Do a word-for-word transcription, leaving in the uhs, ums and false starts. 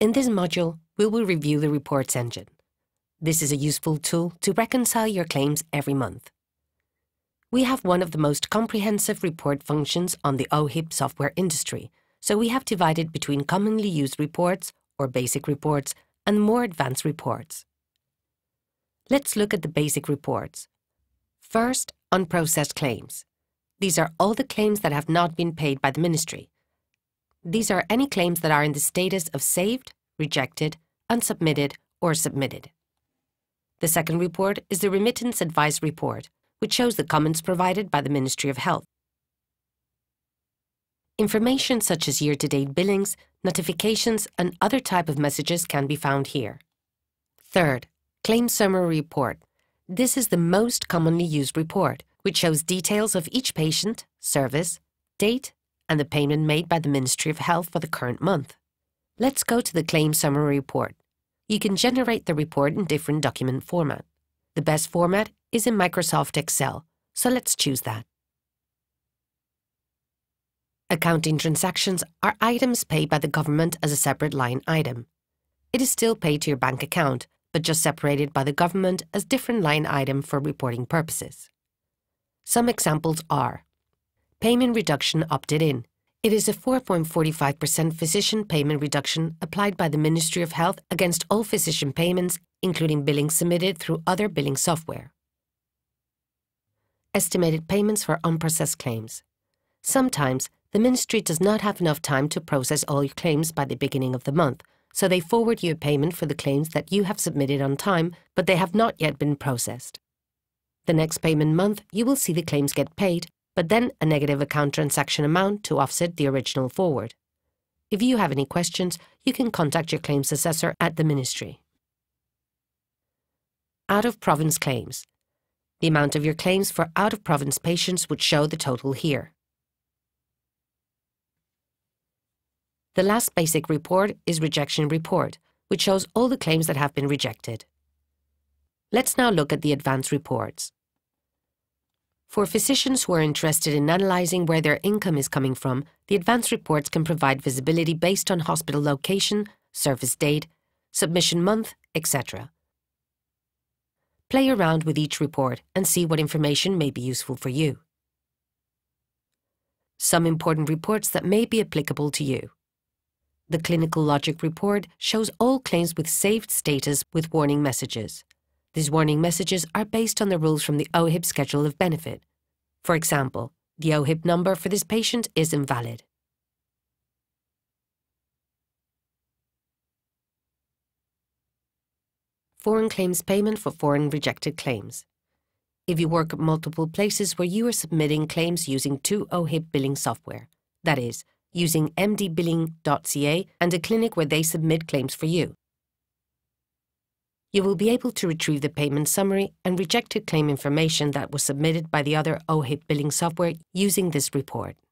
In this module, we will review the reports engine. This is a useful tool to reconcile your claims every month. We have one of the most comprehensive report functions on the O H I P software industry, so we have divided between commonly used reports, or basic reports, and more advanced reports. Let's look at the basic reports. First, unprocessed claims. These are all the claims that have not been paid by the Ministry. These are any claims that are in the status of saved, rejected, unsubmitted, or submitted. The second report is the Remittance Advice Report, which shows the comments provided by the Ministry of Health. Information such as year-to-date billings, notifications, and other type of messages can be found here. Third, Claim Summary Report. This is the most commonly used report, which shows details of each patient, service, date, and the payment made by the Ministry of Health for the current month. Let's go to the Claim Summary Report. You can generate the report in different document format. The best format is in Microsoft Excel, so let's choose that. Accounting transactions are items paid by the government as a separate line item. It is still paid to your bank account, but just separated by the government as different line item for reporting purposes. Some examples are: payment reduction opted in. It is a four point four five percent physician payment reduction applied by the Ministry of Health against all physician payments, including billing submitted through other billing software. Estimated payments for unprocessed claims. Sometimes, the Ministry does not have enough time to process all your claims by the beginning of the month, so they forward you a payment for the claims that you have submitted on time, but they have not yet been processed. The next payment month, you will see the claims get paid, but then a negative account transaction amount to offset the original forward. If you have any questions, you can contact your claims assessor at the Ministry. Out-of-province claims. The amount of your claims for out-of-province patients would show the total here. The last basic report is Rejection Report, which shows all the claims that have been rejected. Let's now look at the advanced reports. For physicians who are interested in analyzing where their income is coming from, the advanced reports can provide visibility based on hospital location, service date, submission month, et cetera. Play around with each report and see what information may be useful for you. Some important reports that may be applicable to you. The Clinical Logic Report shows all claims with saved status with warning messages. These warning messages are based on the rules from the O H I P Schedule of Benefit. For example, the O H I P number for this patient is invalid. Foreign claims payment for foreign rejected claims. If you work at multiple places where you are submitting claims using two O H I P billing software, that is, using M D Billing dot C A and a clinic where they submit claims for you, you will be able to retrieve the payment summary and rejected claim information that was submitted by the other O H I P billing software using this report.